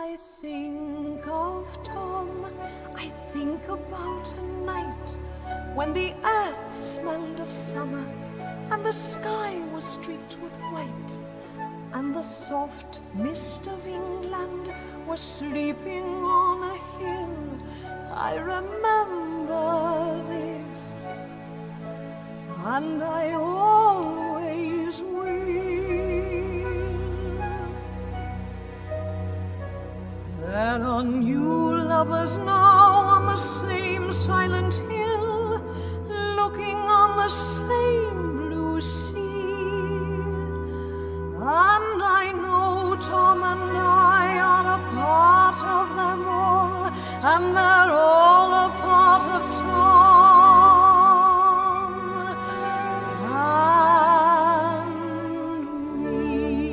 I think of Tom, I think about a night when the earth smelled of summer and the sky was streaked with white, and the soft mist of England was sleeping on a hill. I remember this, and I always will. There are new lovers now on the same silent hill, looking on the same blue sea. And I know Tom and I are a part of them all, and they're all a part of Tom and me.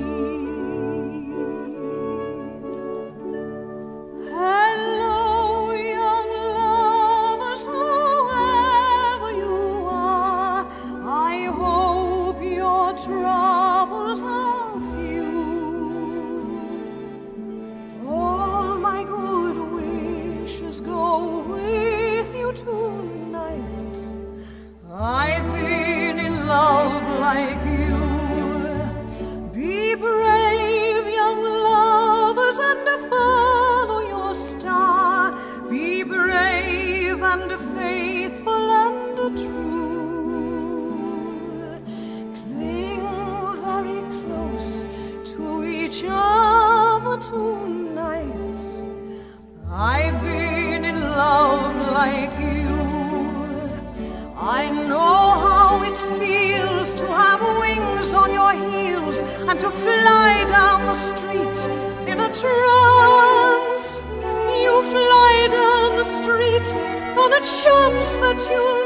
Hello, young lovers, whoever you are, I hope your troubles are few. All my good wishes go with you tonight. I've been in love like you. Be brave, young lovers, and follow your star. Be brave and faithful and true. Cling very close to each other tonight. I've been in love like you. I know how it feels to have wings on your heels and to fly down the street in a trance. You fly down the street on a chance that you'll